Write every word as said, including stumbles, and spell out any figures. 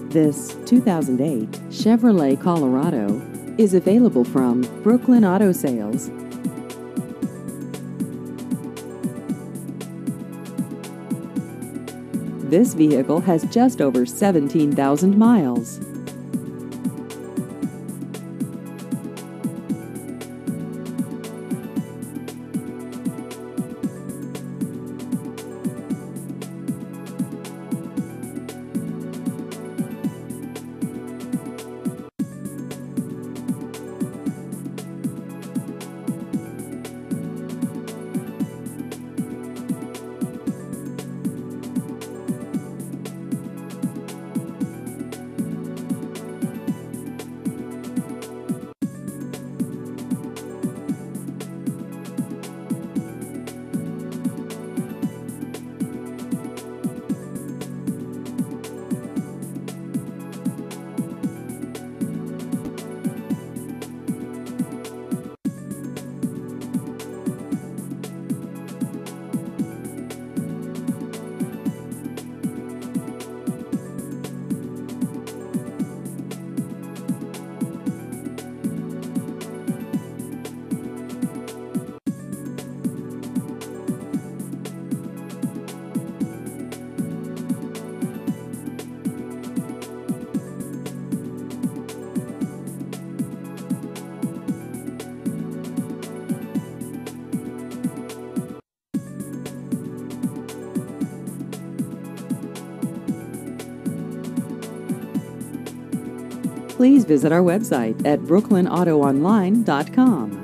This two thousand eight Chevrolet Colorado is available from Brooklyn Auto Sales. This vehicle has just over seventeen thousand miles. Please visit our website at brooklyn auto online dot com.